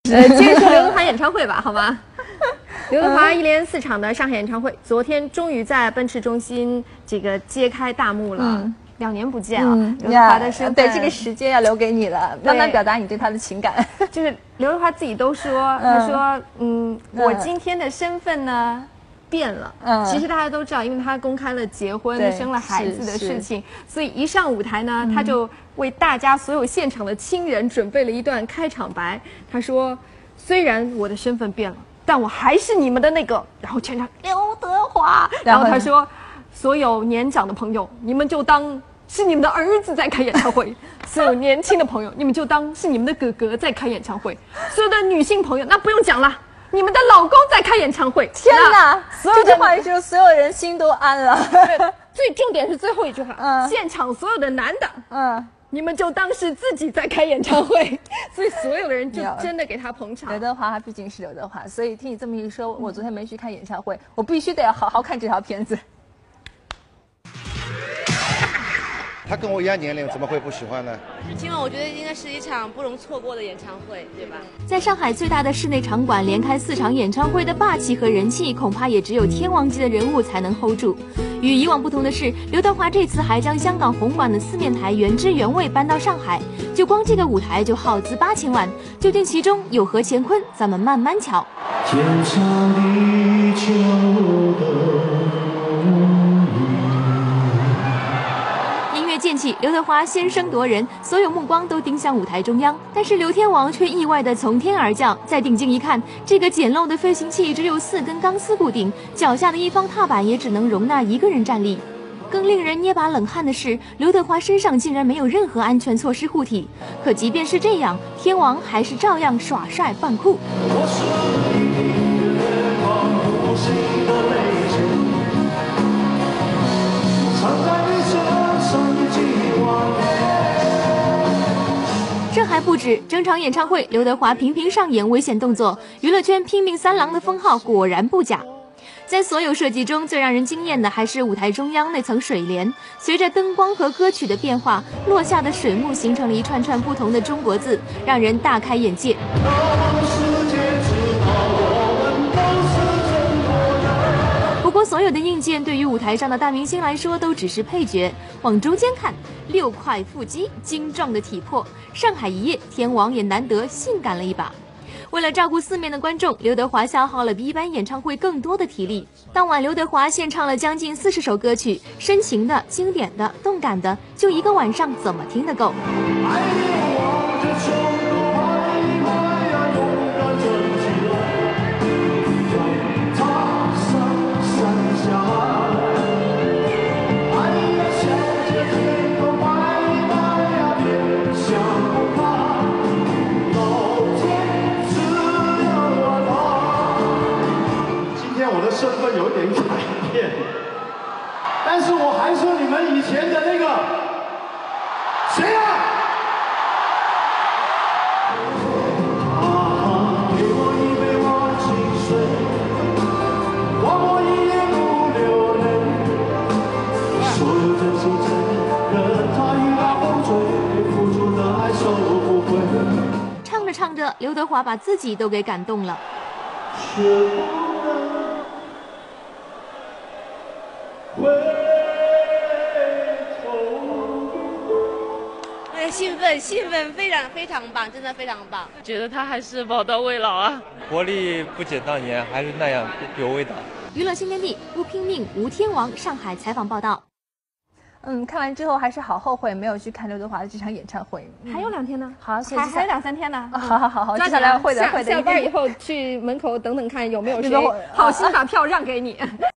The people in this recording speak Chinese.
接着说刘德华演唱会吧，好吗？刘德华一连4场的上海演唱会，昨天终于在奔驰中心这个揭开大幕了。2年不见啊，刘德华的身份， 对这个时间要留给你了，慢慢表达你对他的情感。 就是刘德华自己都说，他说，我今天的身份呢变了。其实大家都知道，因为他公开了结婚、生了孩子的事情，所以一上舞台呢，他就为大家所有现场的亲人准备了一段开场白。他说：“虽然我的身份变了，但我还是你们的那个。”然后全场刘德华，然后他说。所有年长的朋友，你们就当是你们的儿子在开演唱会；所有年轻的朋友，你们就当是你们的哥哥在开演唱会；所有的女性朋友，那不用讲了，你们的老公在开演唱会。 天哪！这句话一说，所有人心都安了。 最重点是最后一句话，现场所有的男的，你们就当是自己在开演唱会。所以所有的人就真的给他捧场。 刘德华他毕竟是刘德华，所以听你这么一说，我昨天没去看演唱会，我必须得要好好看这条片子。 他跟我一样年龄，怎么会不喜欢呢？ 今晚我觉得应该是一场不容错过的演唱会，对吧？ 在上海最大的室内场馆连开4场演唱会的霸气和人气，恐怕也只有天王级的人物才能 hold 住。与以往不同的是，刘德华这次还将香港红馆的4面台原汁原味搬到上海，就光这个舞台就耗资8000万，究竟其中有何乾坤？咱们慢慢瞧。天长地久的剑气，刘德华先声夺人，所有目光都盯向舞台中央。但是刘天王却意外地从天而降，再定睛一看，这个简陋的飞行器只有4根钢丝固定，脚下的一方踏板也只能容纳1个人站立。更令人捏把冷汗的是，刘德华身上竟然没有任何安全措施护体。可即便是这样，天王还是照样耍帅扮酷。这还不止，整场演唱会，刘德华频频上演危险动作，娱乐圈拼命3郎的封号果然不假。在所有设计中，最让人惊艳的还是舞台中央那层水帘，随着灯光和歌曲的变化，落下的水幕形成了一串串不同的中国字，让人大开眼界。不过，所有的硬件对于舞台上的大明星来说都只是配角。往中间看，6块腹肌，精壮的体魄，上海一夜，天王也难得性感了一把。为了照顾4面的观众，刘德华消耗了比一般演唱会更多的体力。当晚，刘德华献唱了将近40首歌曲，深情的、经典的、动感的，就一个晚上怎么听得够？ 身份有点改变，但是我还是你们以前的那个谁啊？给我一杯忘情水，让我一夜不流泪。所有真心真人，他欲把风吹，付出的爱收不回。 唱着唱着，刘德华把自己都给感动了。 兴奋，非常棒，真的非常棒。 觉得他还是宝刀未老啊， 活力不减当年，还是那样有味道。 娱乐新天地，不拼命无天王。上海采访报道。 看完之后还是好后悔没有去看刘德华的这场演唱会。 还有2天呢， 好， 还有2-3天呢。 好，接下来会的。 下班以后去门口等等看有没有谁好心把票让给你。